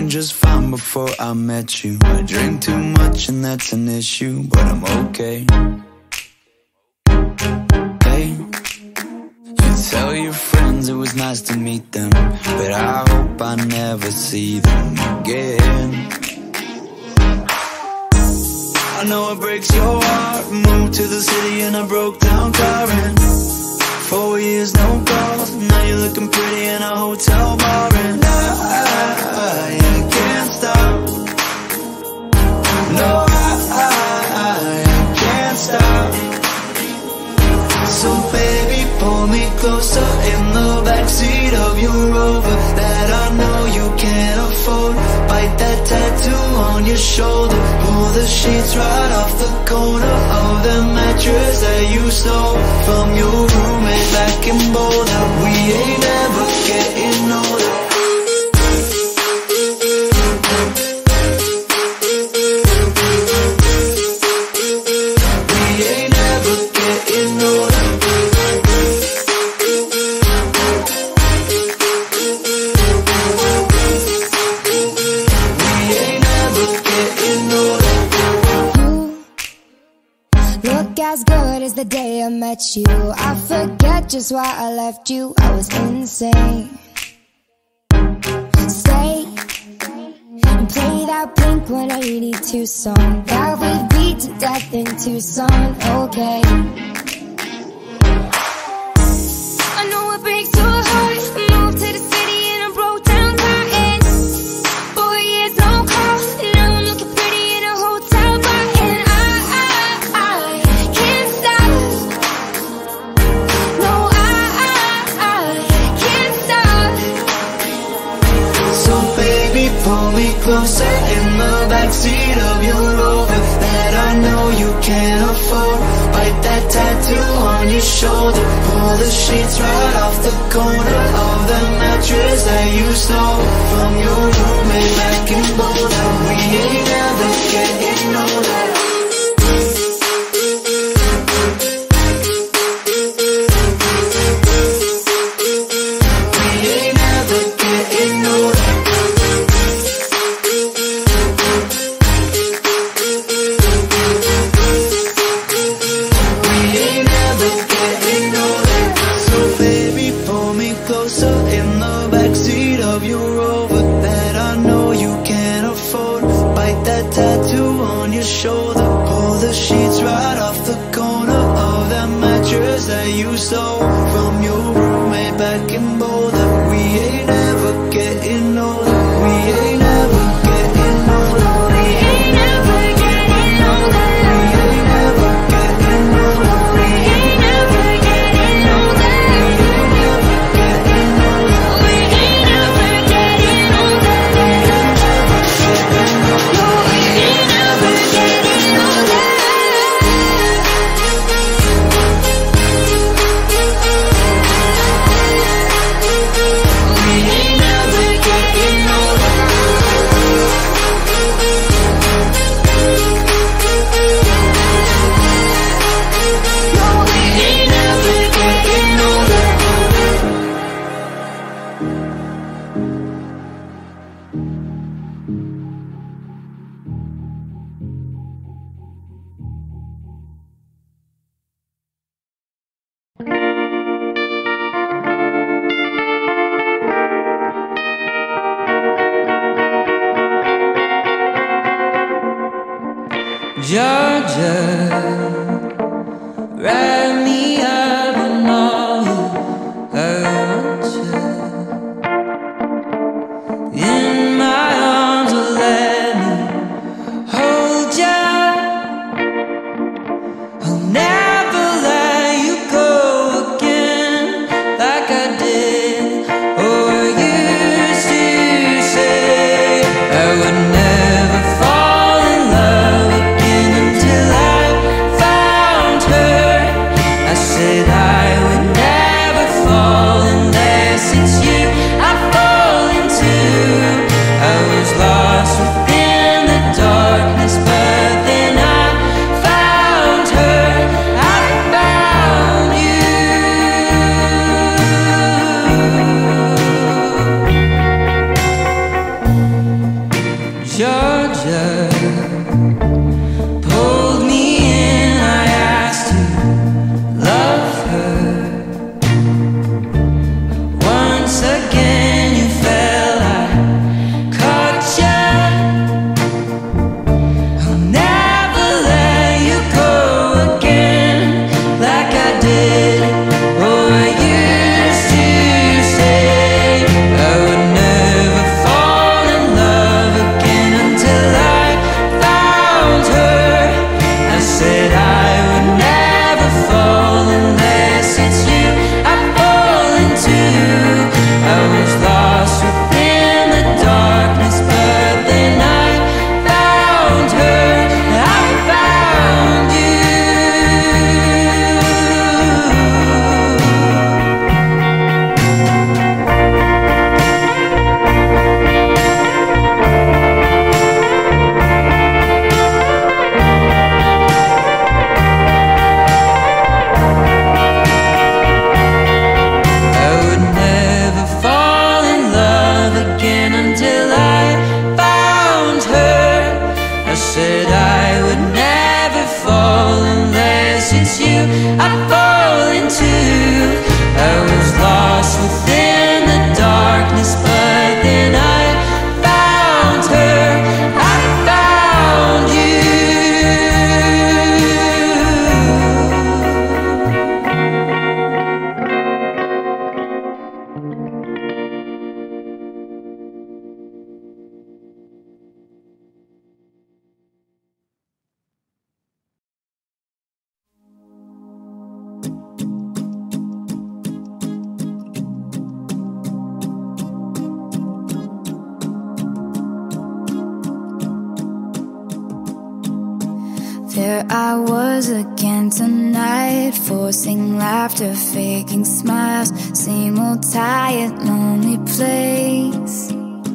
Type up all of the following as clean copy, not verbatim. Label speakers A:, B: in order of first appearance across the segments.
A: doing just fine before I met you. I drink too much and that's an issue, but I'm okay. Hey, you tell your friends it was nice to meet them, but I hope I never see them again. I know it breaks your heart. Moved to the city in a broke down car, and 4 years no calls. Now you're looking pretty in a hotel bar, and I can't stop. No, I can't stop. So baby, pull me closer in the backseat of your Rover that I know you can't afford. Bite that tattoo on your shoulder. Pull the sheets right off the corner of the mattress that you stole from your roommate back in Boulder. We ain't ever getting older.
B: As good as the day I met you. I forget just why I left you. I was insane. Stay and play that Blink-182 song that we beat to death in Tucson. Okay, I know it breaks your heart. Moved to the city in a broke down car, and 4 years no call. Now I'm looking pretty in a hotel bar, and I can't stop. No, I can't stop.
A: So baby, pull me closer in the backseat of your Rover that I know you can't afford. Bite that tattoo on your shoulder. Pull the sheets right off the corner of the mattress that you stole from your roommate back in Boulder. We ain't never getting older. You stole from your roommate back in Boulder. We ain't ever getting older. We ain't ever getting older. We ain't ever getting older. We ain't ever getting older. We ain't ever getting older. We ain't ever getting older. We ain't ever getting older. We ain't ever getting older.
C: Georgia, wrap me up in all you want you. In my arms, will let me hold ya. I'll never let you go again like I did or used to say. I would never fall in love again until I found her. I say said I would never fall unless it's you I fall into. I was lost within the darkness, but then I found her, I found you.
D: There I was again tonight, forcing laughter, faking smiles. Same old tired, lonely place.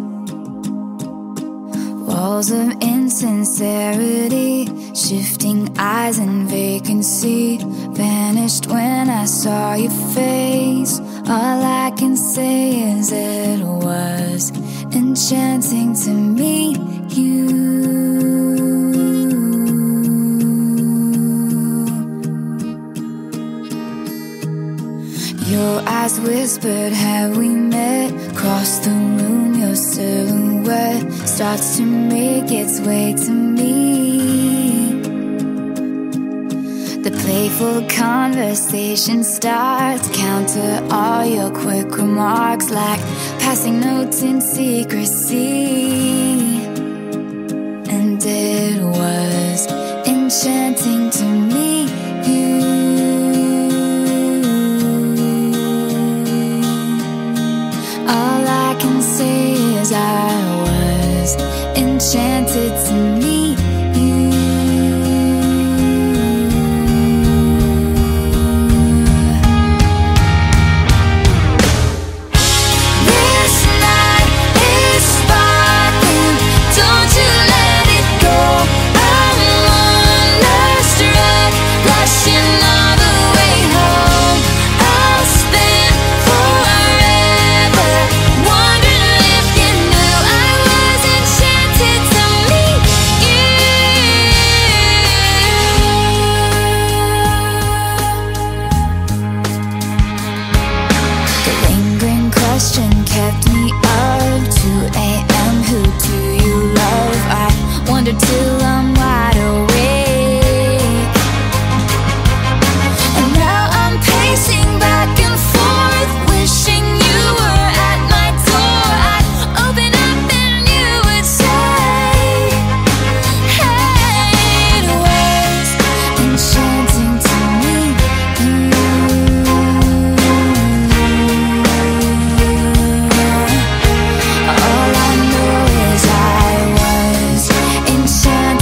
D: Walls of insincerity, shifting eyes and vacancy. Vanished when I saw your face. All I can say is it was enchanting to meet you. Your eyes whispered, have we met? Across the room, your silhouette starts to make its way to me. The playful conversation starts, counter all your quick remarks like passing notes in secrecy. And it was enchanting to meet you. All I can say is I was enchanted to meet you. This night is sparkling, don't you let it go. I'm wonderstruck, blushing all the way home. I'll spend forever wondering if you knew I was enchanted to meet you. The lingering question kept me up. 2 a.m. Who do you love? I wonder till I'm wide awake. And now I'm pacing back and forth, wishing you were at my door. I'd open up and you would say, hey, it was enchanting to meet you. All I know is I was enchanted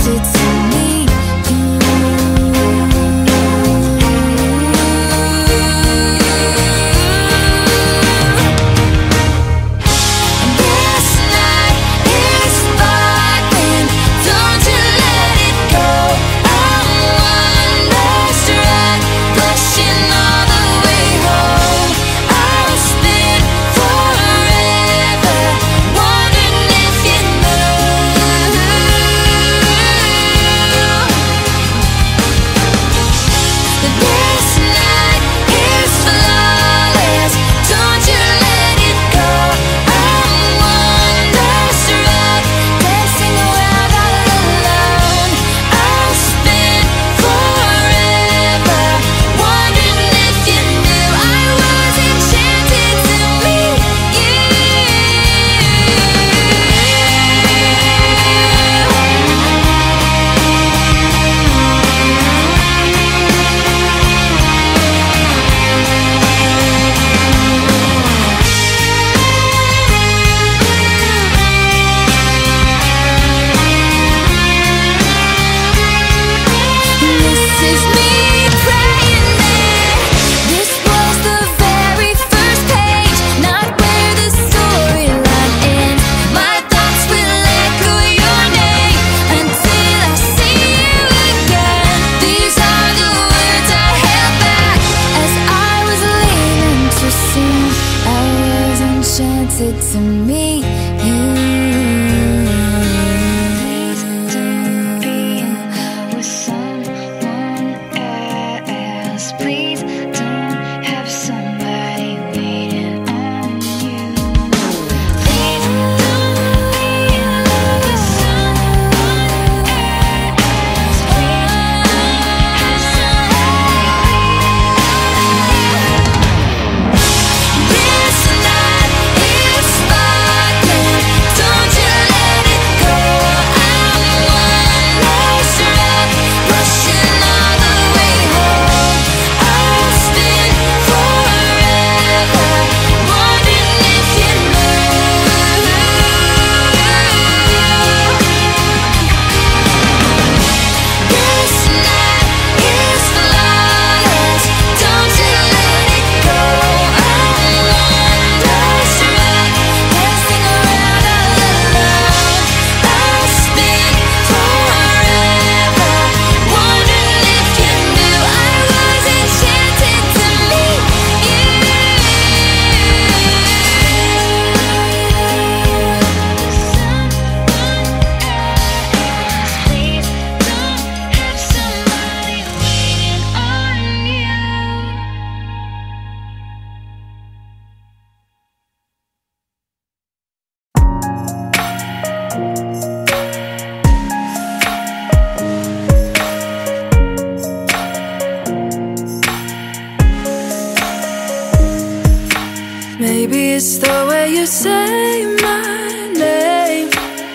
E: it's the way you say my name.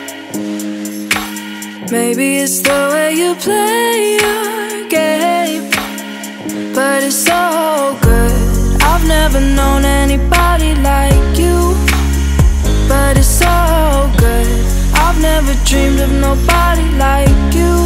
E: Maybe it's the way you play your game. But it's so good. I've never known anybody like you. But it's so good. I've never dreamed of nobody like you.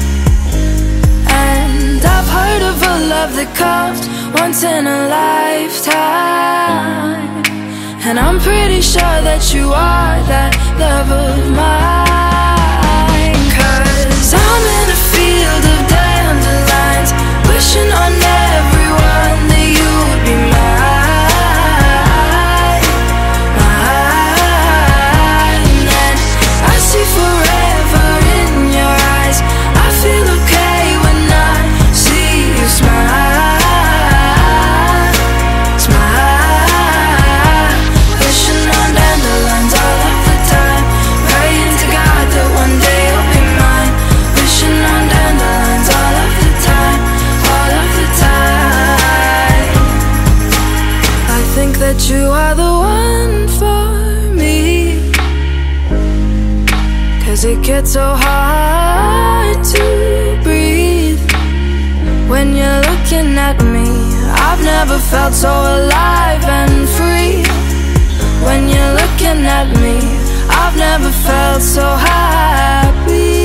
E: And I've heard of a love that comes once in a lifetime. And I'm pretty sure that you are that love of mine. 'Cause I'm in a field of dandelions, wishing on everyone that you would be mine, mine. And I see forever in your eyes. I feel okay when I see you smile, smile. Wishing on dandelions all of the time, praying to God that one day you'll be mine. Wishing on dandelions all of the time, all of the time. I think that you are the one for me, 'cause it gets so hard to breathe when you're looking at me. I've never felt so alive and free. When you're looking at me, I've never felt so happy.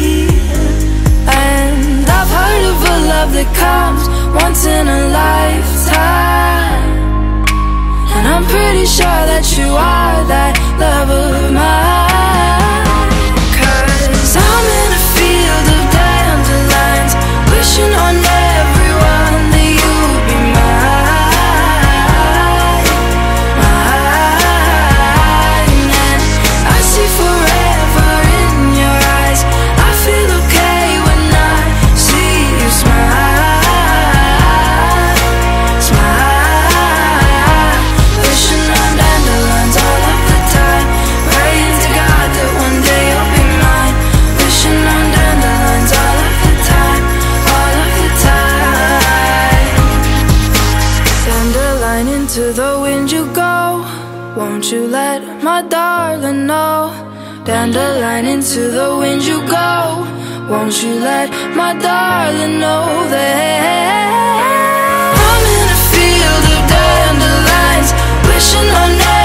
E: And I've heard of a love that comes once in a lifetime. And I'm pretty sure that you are that love of mine. 'Cause I'm in a field of dandelions, wishing on everyone that you would be mine, mine. And I see forever in your eyes. I feel okay when I see you smile, smile. Wishing on dandelions all of the time, praying to God that one day you'll be mine. Wishing on dandelions all of the time, all of the time. Dandelion, into the wind you go. Won't you let my darling know? Dandelion, into the wind you go. Won't you let my darling know that I'm in a field of dandelions, wishing on